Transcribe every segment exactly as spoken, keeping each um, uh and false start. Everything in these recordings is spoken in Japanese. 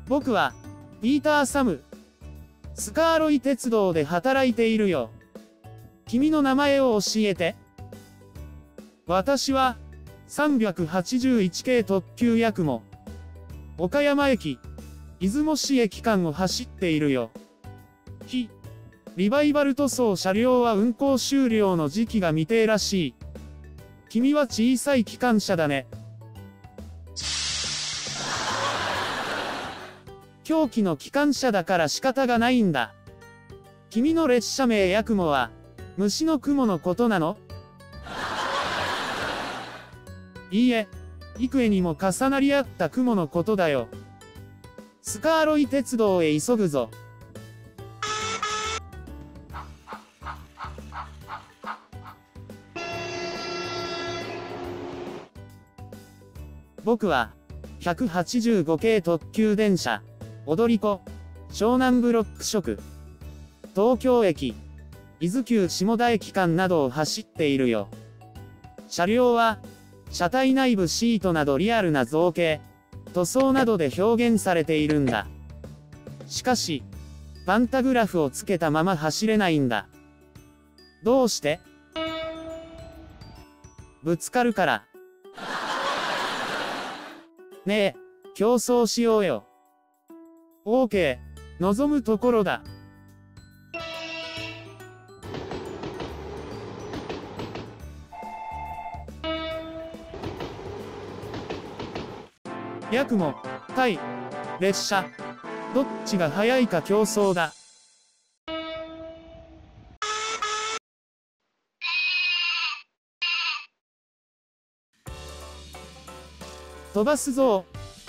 僕は、ピーター・サム。スカーロイ鉄道で働いているよ。君の名前を教えて。私は、さんびゃくはちじゅういち系特急やくも。岡山駅、出雲市駅間を走っているよ。ひ、リバイバル塗装車両は運行終了の時期が未定らしい。君は小さい機関車だね。狂気の機関車だから仕方がないんだ。君の列車名やくもは、虫の雲のことなの？いいえ、幾重にも重なり合った雲のことだよ。スカーロイ鉄道へ急ぐぞ。僕は、ひゃくはちじゅうご系特急電車、踊り子、湘南ブロック色、東京駅、伊豆急下田駅間などを走っているよ。車両は、車体内部シートなどリアルな造形、塗装などで表現されているんだ。しかし、パンタグラフをつけたまま走れないんだ。どうして？ぶつかるから。ねえ、競争しようよ。オーケー、望むところだ。やくも、対、列車。どっちが速いか競争だ。飛ばすぞ。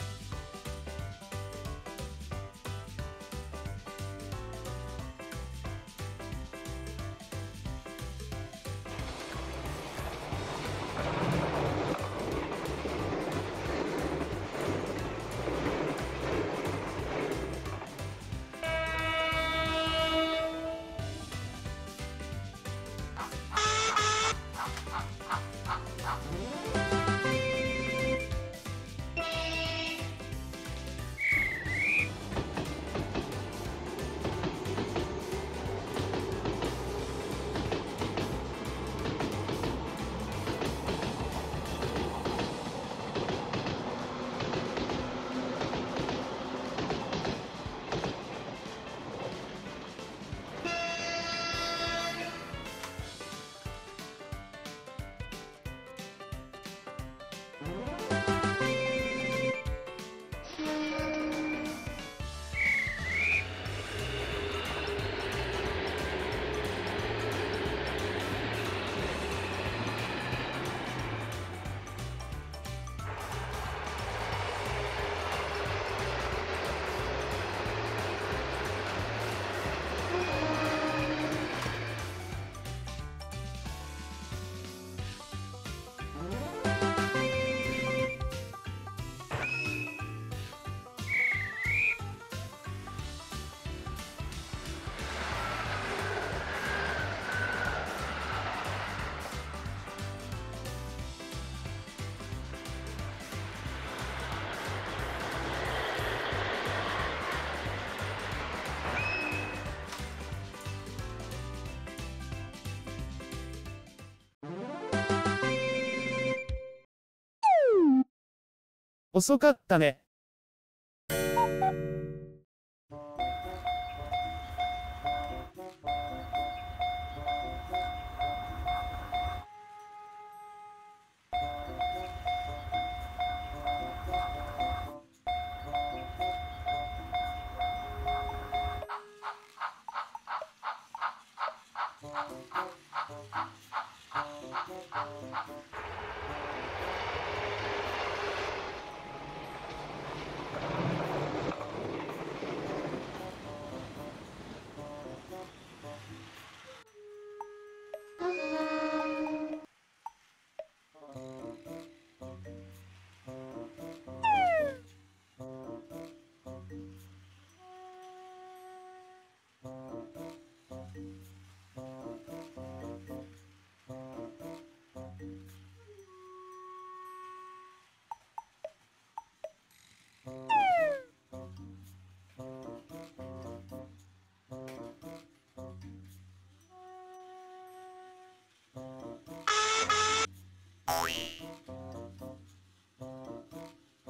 遅かったね。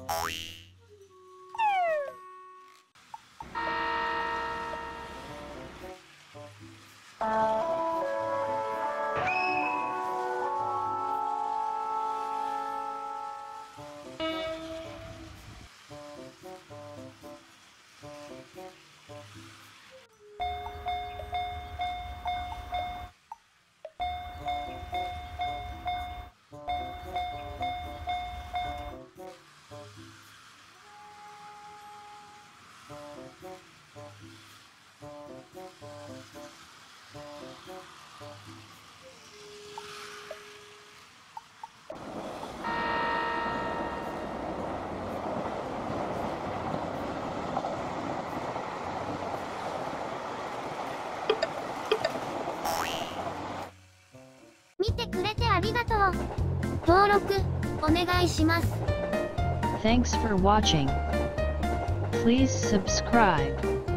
見てくれてありがとう。登録お願いします。 Thanks for watching. Please subscribe.